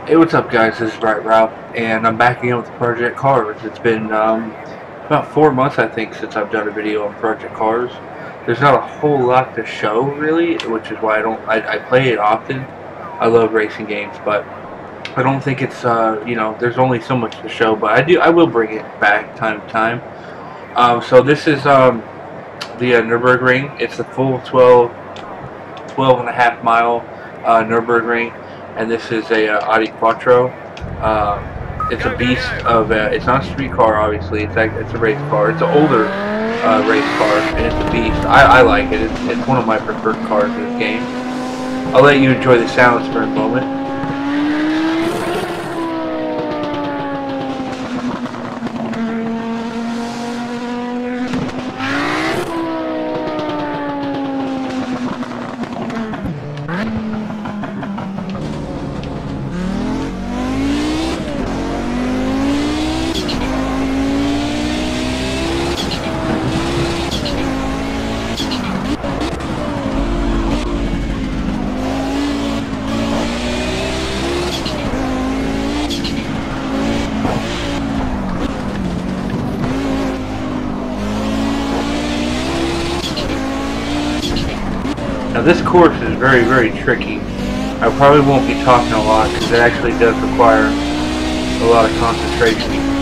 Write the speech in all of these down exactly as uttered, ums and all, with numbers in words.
Hey, what's up, guys? This is Riot Ralph, and I'm back again with Project Cars. It's been um, about four months, I think, since I've done a video on Project Cars. There's not a whole lot to show, really, which is why I don't. I, I play it often. I love racing games, but I don't think it's uh, you know, there's only so much to show. But I do. I will bring it back time to time. Um, so this is um, the uh, Nürburgring. It's the full twelve, twelve and a half mile uh, Nürburgring. And this is a uh, Audi Quattro. Uh, it's a beast of a, it's not a street car, obviously. It's a, it's a race car. It's an older uh, race car, and it's a beast. I, I like it. It's, it's one of my preferred cars in this game. I'll let you enjoy the sounds for a moment. Now this course is very, very tricky. I probably won't be talking a lot because it actually does require a lot of concentration.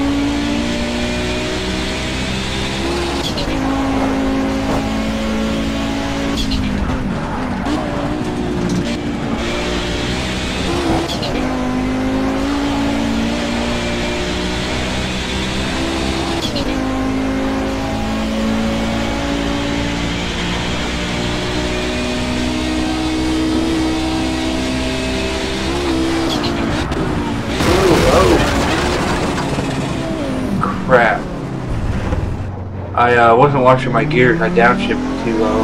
Crap. I uh, wasn't watching my gears. I downshifted too low.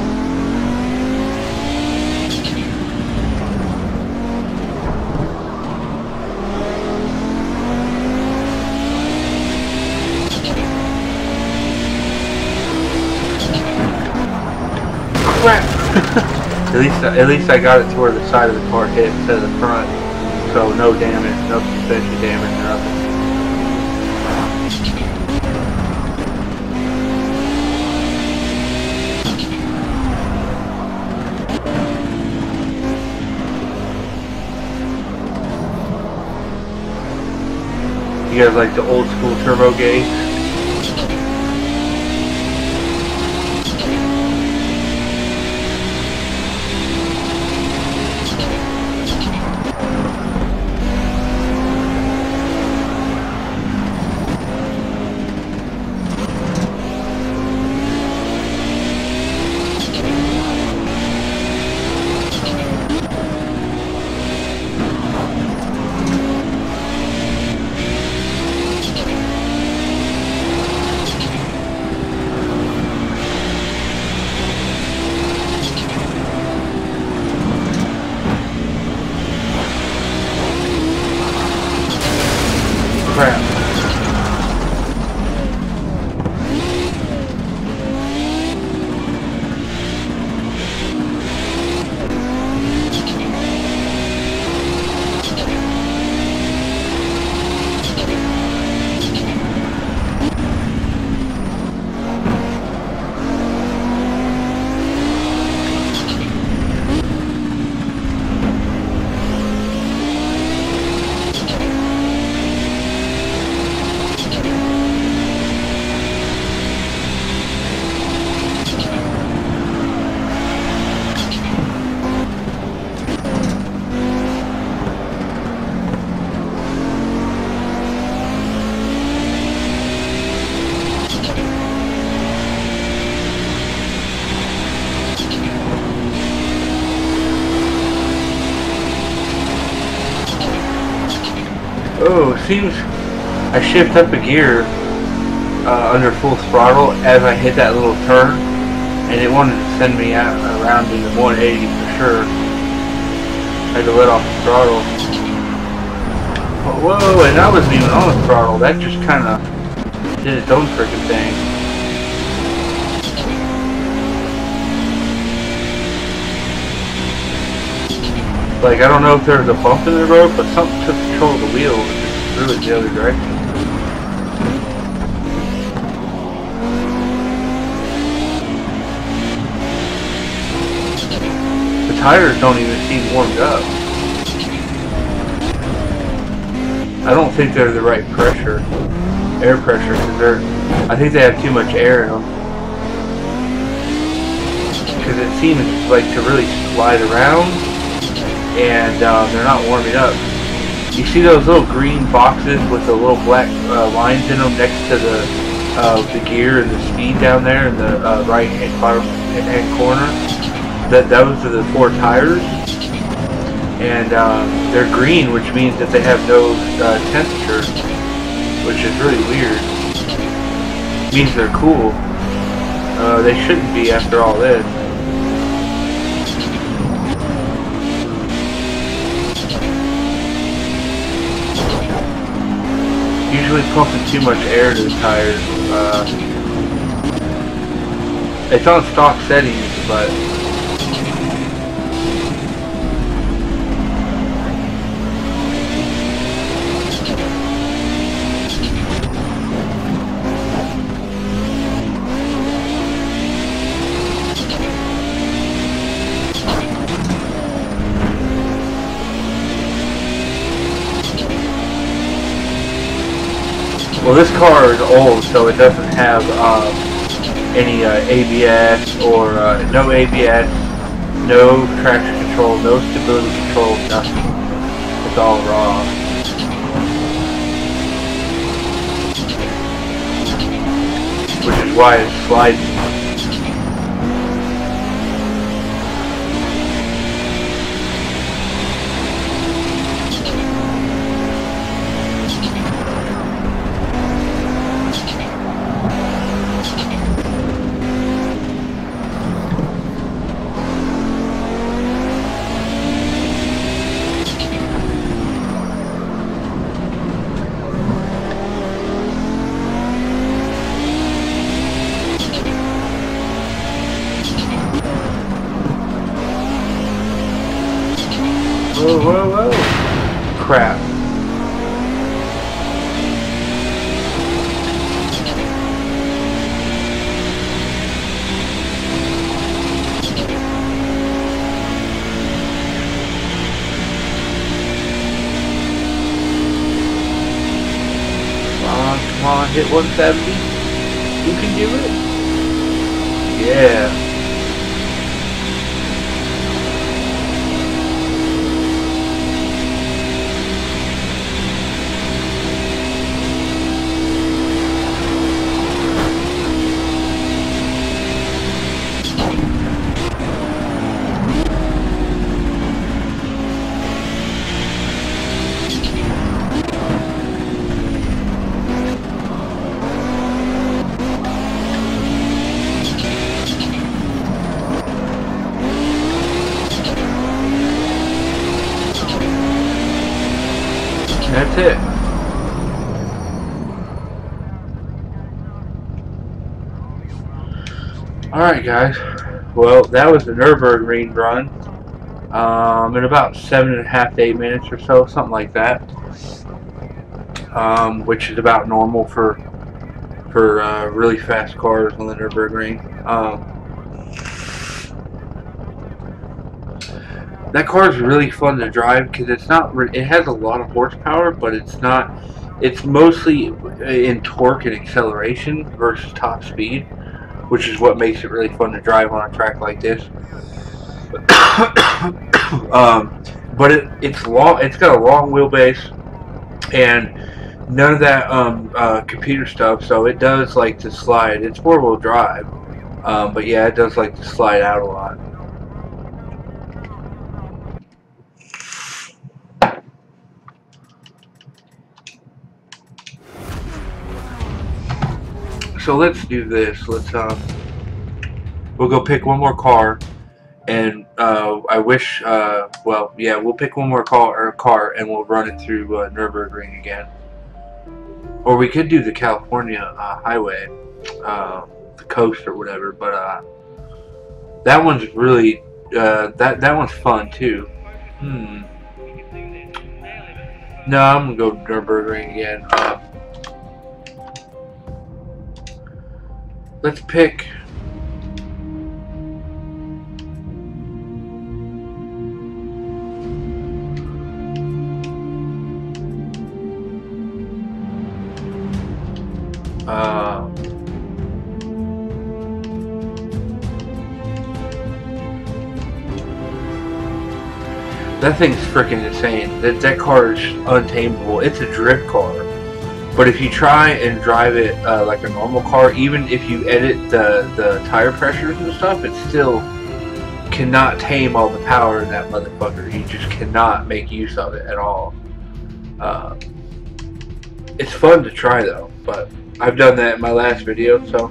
Crap. at least, at least I got it to where the side of the car hit instead of the front. So no damage, no suspension damage, nothing. You guys like the old school turbo gauge? Crap. Oh, it seems I shift up a gear uh, under full throttle as I hit that little turn, and it wanted to send me out around in the one eighty for sure. I had to let off the throttle. Whoa, and I wasn't even on the throttle. That just kind of did its own freaking thing. Like, I don't know if there was a bump in the road, but something took control of the wheel and just threw it the other direction. The tires don't even seem warmed up. I don't think they're the right pressure, air pressure, because they're, I think they have too much air in them. Because it seems like to really slide around, and uh, they're not warming up. You see those little green boxes with the little black uh, lines in them next to the uh, the gear and the speed down there in the uh, right hand bottom hand corner? That those are the four tires. And um, they're green, which means that they have no uh, temperature, which is really weird. It means they're cool. Uh, they shouldn't be after all this. Usually pumping too much air to the tires. Uh, it's on stock settings, but well, this car is old, so it doesn't have um, any uh, A B S or uh, no A B S, no traction control, no stability control, nothing. It's all raw. Which is why it's sliding. Whoa, whoa, whoa. Crap. Come on, come on, hit one seventy. You can do it. Yeah. That's it. Alright guys, well that was the Nürburgring run um, in about seven and a half to eight minutes or so, something like that, um, which is about normal for for uh, really fast cars on the Nürburgring. Um, That car is really fun to drive because it's not. It has a lot of horsepower, but it's not. It's mostly in torque and acceleration versus top speed, which is what makes it really fun to drive on a track like this. um, but it, it's long. It's got a long wheelbase, and none of that um, uh, computer stuff. So it does like to slide. It's four-wheel drive, um, but yeah, it does like to slide out a lot. So let's do this. Let's um, we'll go pick one more car, and uh, I wish. Uh, well, yeah, we'll pick one more car or car, and we'll run it through uh, Nürburgring again. Or we could do the California uh, highway, uh, the coast or whatever. But uh, that one's really uh, that that one's fun too. Hmm. No, I'm gonna go Nürburgring again. Uh, let's pick. Uh, that thing's freaking insane. That that car is untamable. It's a drift car, but if you try and drive it uh, like a normal car, even if you edit the the tire pressures and stuff, it still cannot tame all the power in that motherfucker. You just cannot make use of it at all. Uh, it's fun to try though, but I've done that in my last video, so.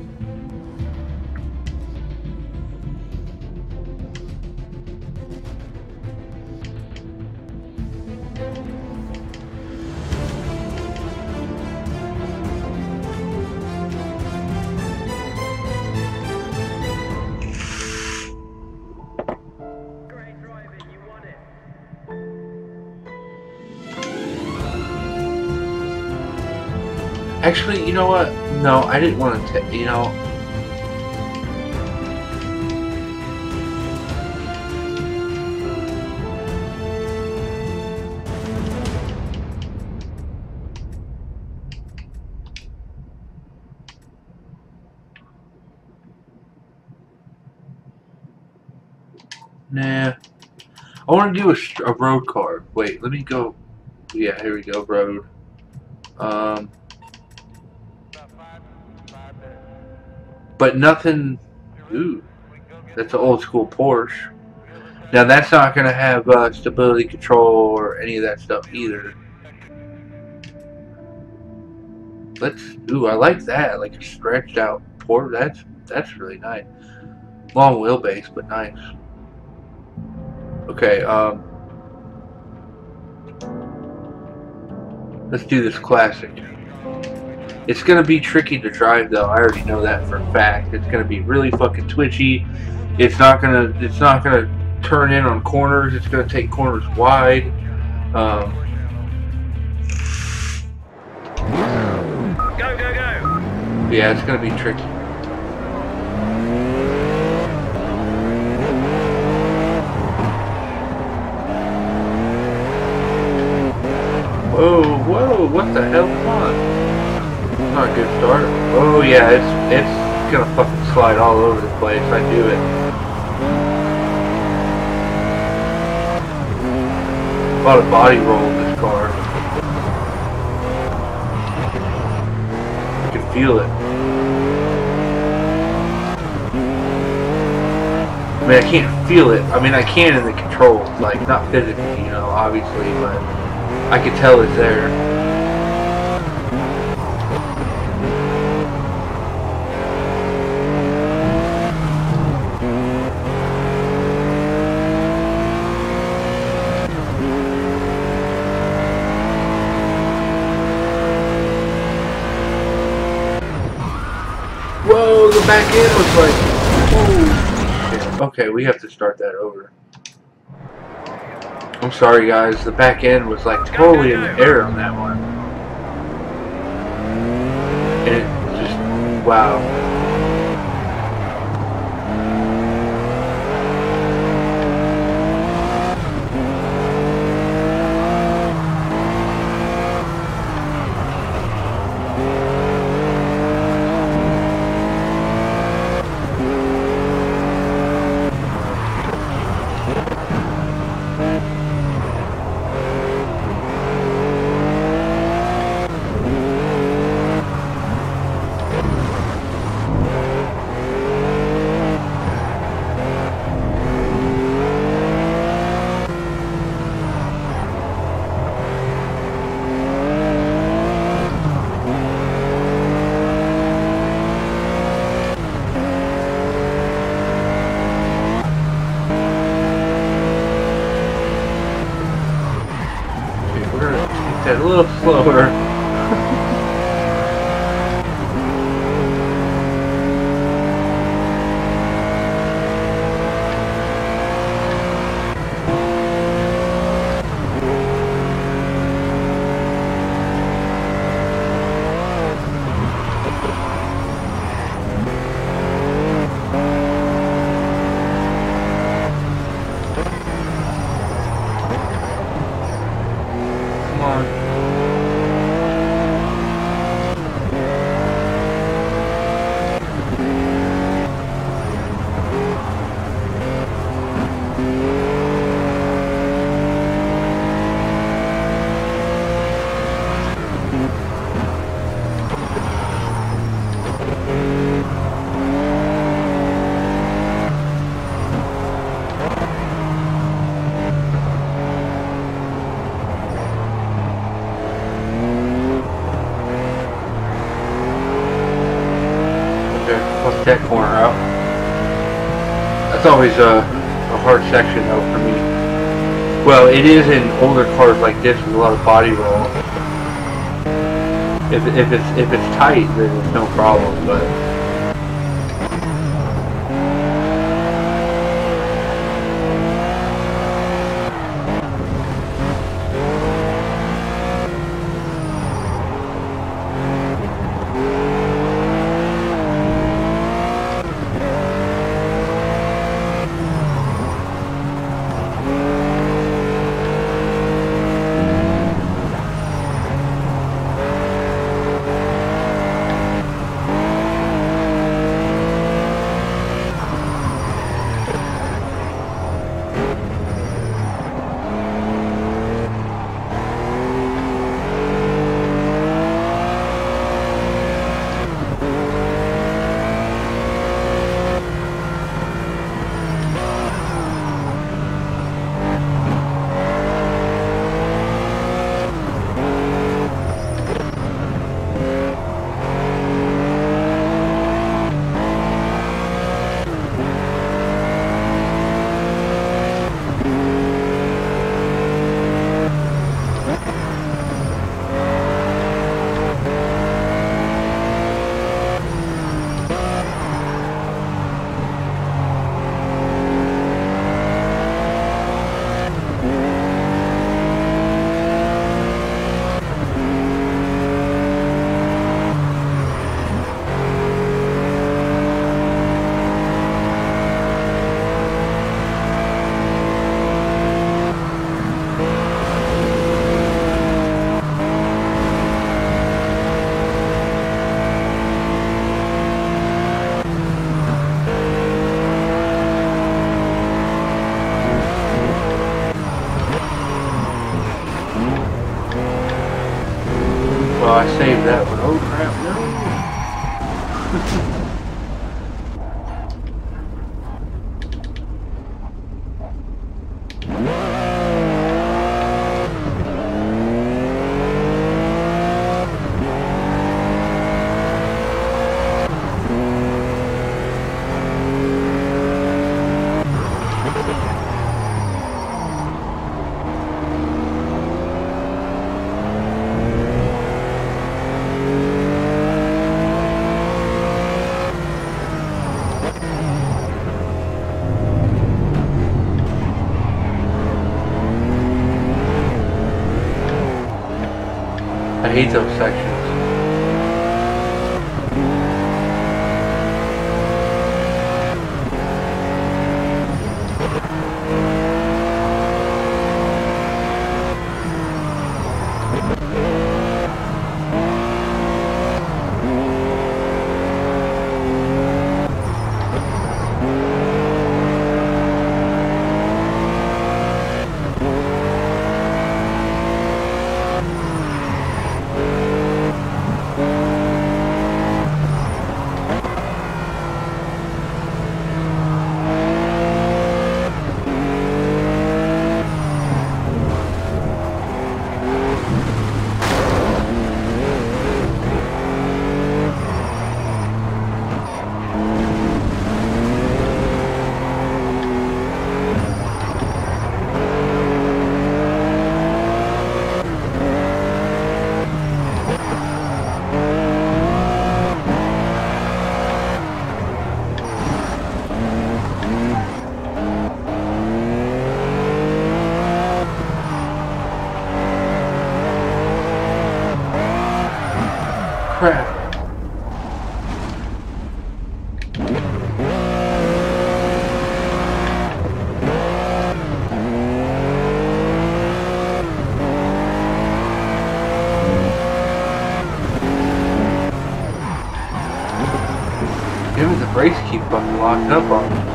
Actually, you know what? No, I didn't want to, you know. Nah. I want to do a, a road car. Wait, let me go. Yeah, here we go, road. Um. But nothing. Ooh, that's an old school Porsche. Now that's not going to have uh, stability control or any of that stuff either. Let's. Ooh, I like that. Like a stretched out Porsche. That's that's really nice. Long wheelbase, but nice. Okay. Um. Let's do this classic. It's gonna be tricky to drive though. I already know that for a fact. It's gonna be really fucking twitchy. It's not gonna. It's not gonna turn in on corners. It's gonna take corners wide. Um, go go go. Yeah, it's gonna be tricky. Whoa, whoa! What the hell? Come on. Not a good start. Oh yeah, it's it's gonna fucking slide all over the place. I do it. A lot of body roll in this car. You can feel it. I mean, I can't feel it. I mean, I can in the controls, like not physically, you know, obviously, but I can tell it's there. Whoa, the back end was like, holy shit. Okay, we have to start that over. I'm sorry guys, the back end was like totally in the air on that one. And it just, wow. A little slower. Fuck that corner out. That's always a, a hard section though for me. Well, it is in older cars like this with a lot of body roll. If, if it's if it's tight, then it's no problem, but well, I saved that one. Oh crap, no. I hate those sections. Crap. Even the brakes keep fucking locked up on me.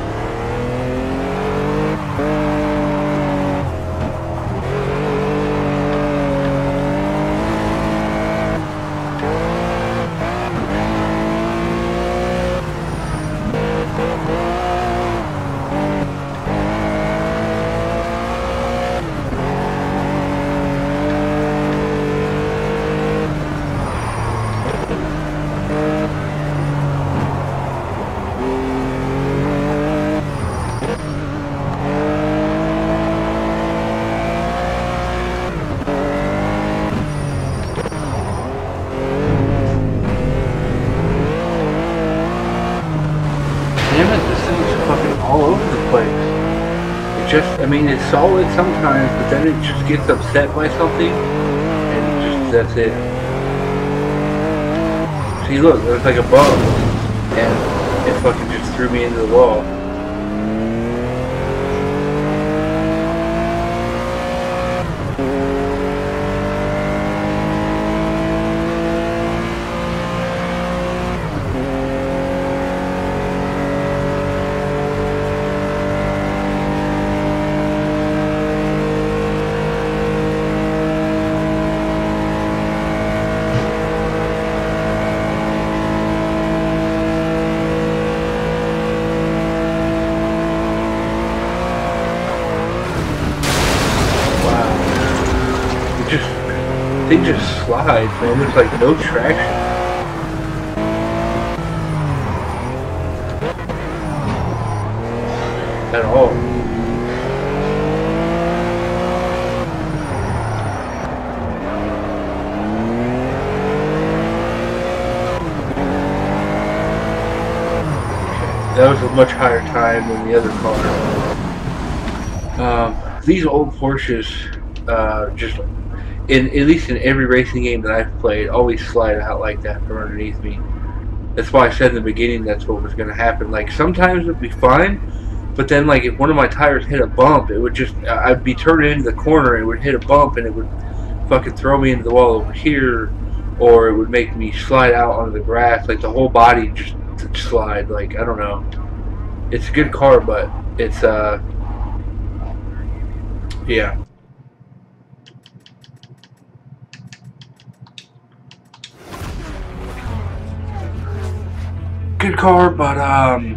all over the place. It just, I mean, it's solid sometimes, but then it just gets upset by something, and just, that's it. See, look, there's like a bump, and it fucking just threw me into the wall. They just slide, man. There's like no traction at all. That was a much higher time than the other car. Um, these old Porsches, uh, just. In, at least in every racing game that I've played, always slide out like that from underneath me. That's why I said in the beginning that's what was going to happen. Like, sometimes it would be fine, but then, like, if one of my tires hit a bump, it would just, I'd be turning into the corner, and it would hit a bump, and it would fucking throw me into the wall over here, or it would make me slide out onto the grass. Like, the whole body just slide. Like, I don't know. It's a good car, but it's, uh, yeah. Good car, but um,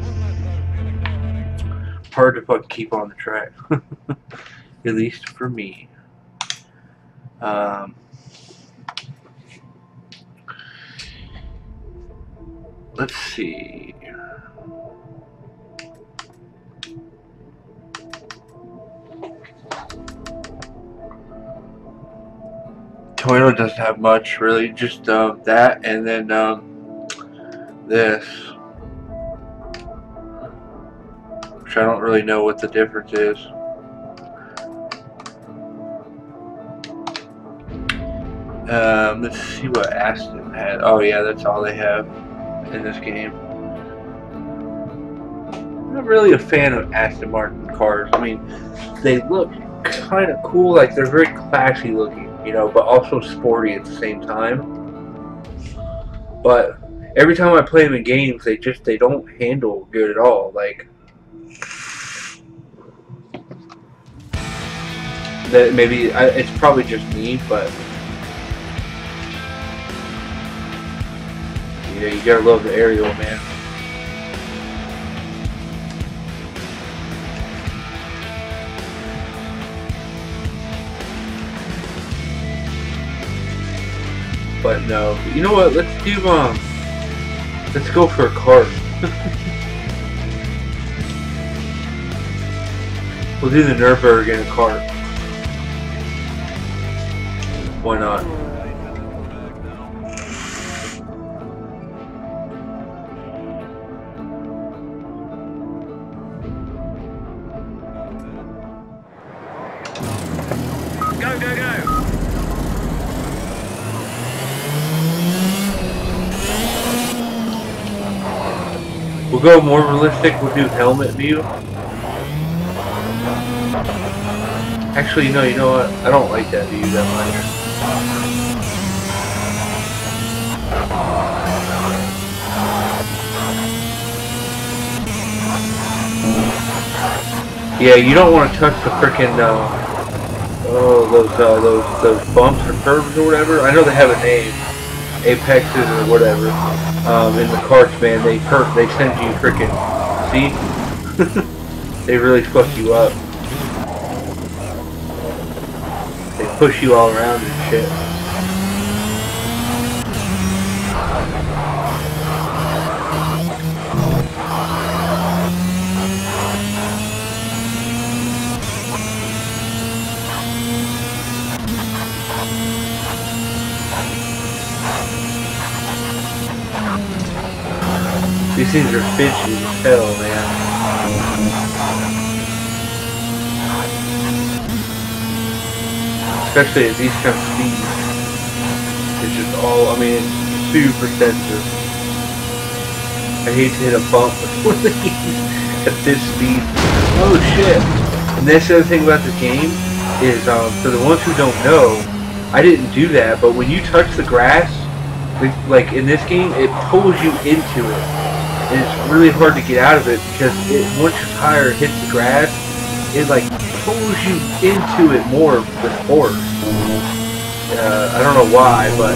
hard to fucking keep on the track. At least for me. Um, let's see. Toyota doesn't have much, really. Just uh, that, and then um, this. Which I don't really know what the difference is. Um, let's see what Aston had. Oh yeah, that's all they have in this game. I'm not really a fan of Aston Martin cars. I mean, they look kind of cool, like they're very classy looking, you know, but also sporty at the same time. But every time I play them in games, they just they don't handle good at all. Like. That maybe I, it's probably just me, but yeah, you gotta love the aerial, man. But no, you know what? Let's do um, let's go for a kart. We'll do the Nürburgring in a kart. Why not? Go, go, go! We'll go more realistic. We'll do helmet view. Actually, no, you know what? I don't like that view that much. Yeah, you don't want to touch the frickin' uh, oh those uh, those those bumps or curves or whatever. I know they have a name, apexes or whatever. Um, in the karts, man, they hurt. They send you frickin' see. They really fuck you up. They push you all around and shit. These things are fidgety as hell, man. especially at these kind of speeds. It's just all, I mean, it's super sensitive. I hate to hit a bump before the game at this speed. Oh shit! And that's the other thing about the game is, um, for the ones who don't know, I didn't do that, but when you touch the grass, like in this game, it pulls you into it. And it's really hard to get out of it because it, once your tire hits the grass, it like pulls you into it more with force. Uh, I don't know why, but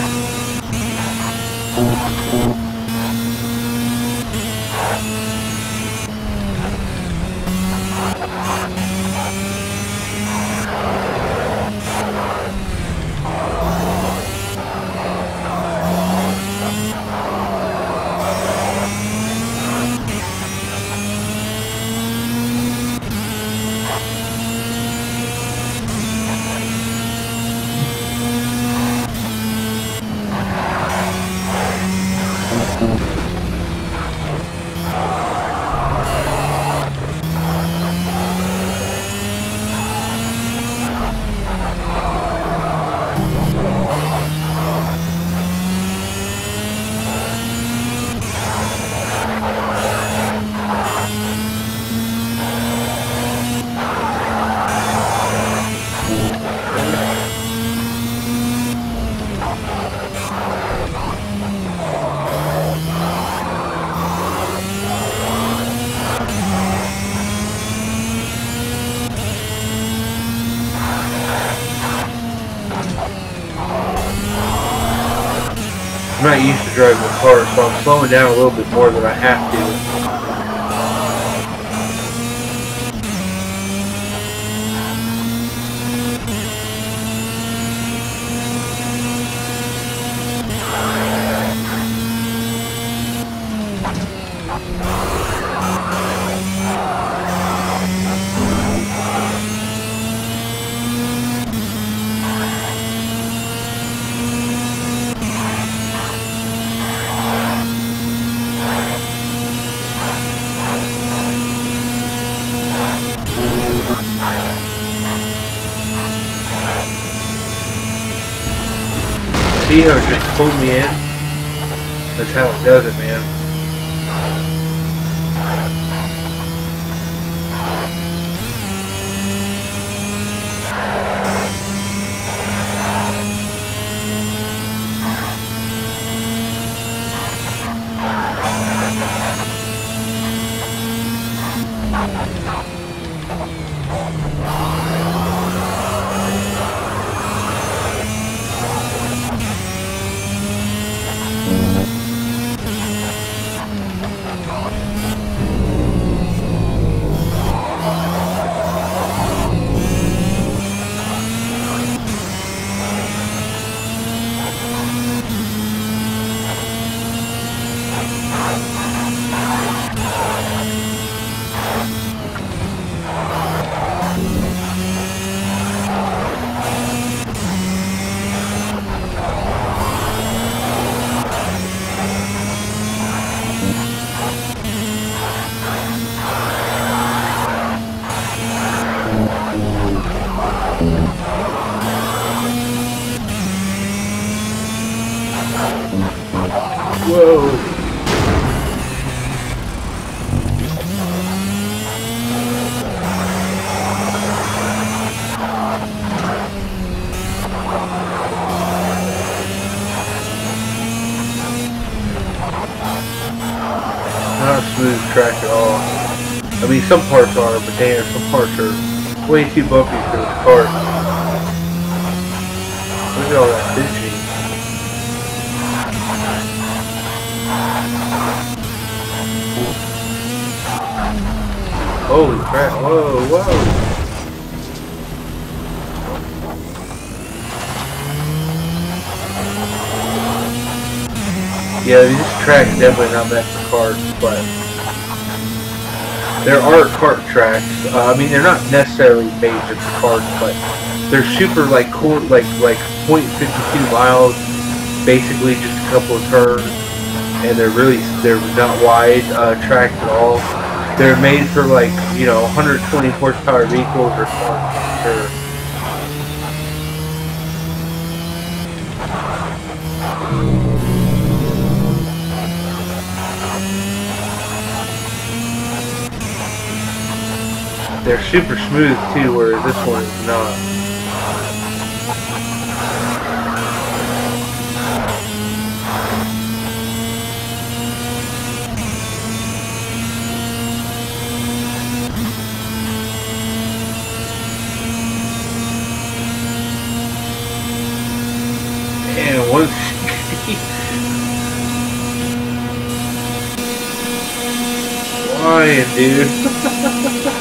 I'm not used to driving a car, so I'm slowing down a little bit more than I have to. See how it just pulled me in? That's how it does it, man. Whoa. Not a smooth track at all. I mean, some parts are, but damn, some parts are way too bumpy for this car. Look at all that bitching. Holy crap, whoa, whoa. Yeah, this track is definitely not meant for cars, but there are kart tracks. Uh, I mean, they're not necessarily made just for cars, but they're super like cool, like like point five two miles, basically just a couple of turns, and they're really they're not wide uh, tracks at all. They're made for like, you know, one hundred twenty horsepower vehicles or cars. Or They're super smooth too, whereas this one is not. And one sixty. Why, dude?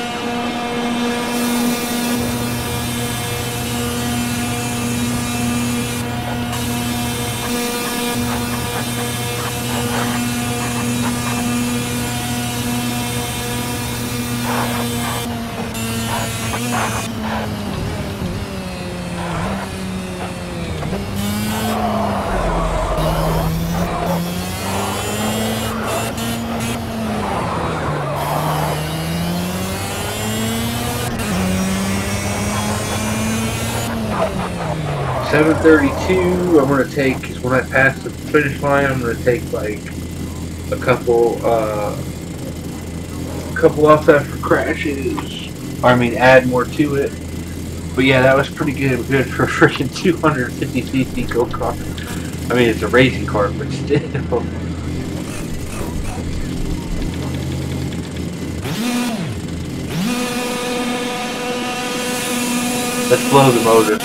seven thirty-two, I'm going to take, because when I pass the finish line, I'm going to take like a couple, uh, a couple off that for crashes, or I mean add more to it. But yeah, that was pretty good, good for a freaking two hundred fifty c c go-kart. I mean, it's a racing car, but still. Let's blow the motor.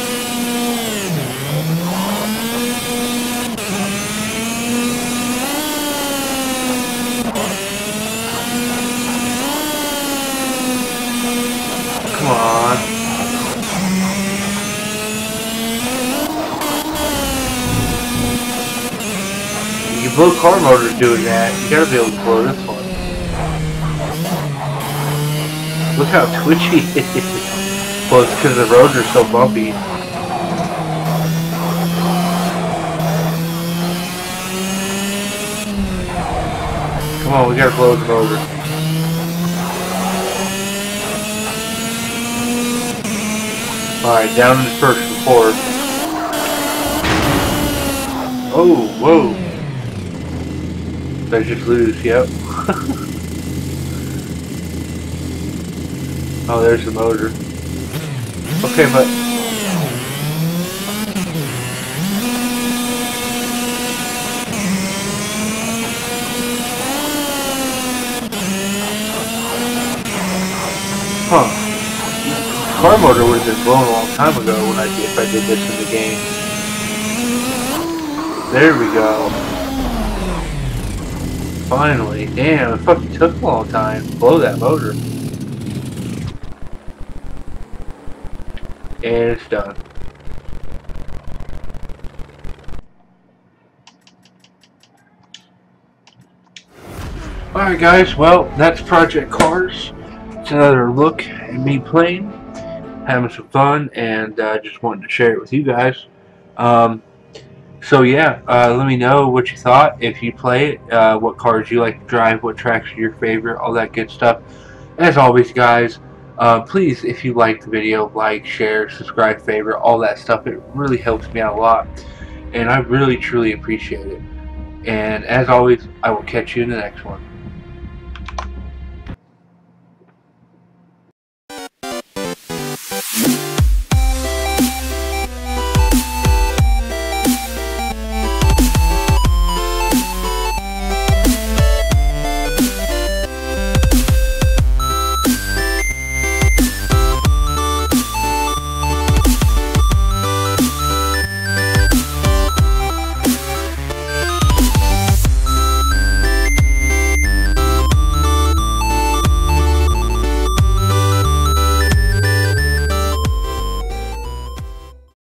Come on. You can blow car motors doing that. You gotta be able to blow this one. Look how twitchy it is. Well, it's because the roads are so bumpy. Come on, we gotta blow the motor. Alright, down in the first and fourth. Oh, whoa. Did I just lose? Yep. Oh, there's the motor. Okay, but... Huh. Car motor would have been blown a long time ago when I if I did this in the game. There we go. Finally. Damn, it fucking took a long time to blow that motor. And it's done. Alright guys, well, that's Project Cars. It's another look at me playing, having some fun, and uh, just wanted to share it with you guys. Um, so yeah, uh, let me know what you thought, if you play it, uh, what cars you like to drive, what tracks are your favorite, all that good stuff. As always guys, uh, please, if you like the video, like, share, subscribe, favorite, all that stuff. It really helps me out a lot, and I really truly appreciate it. And as always, I will catch you in the next one.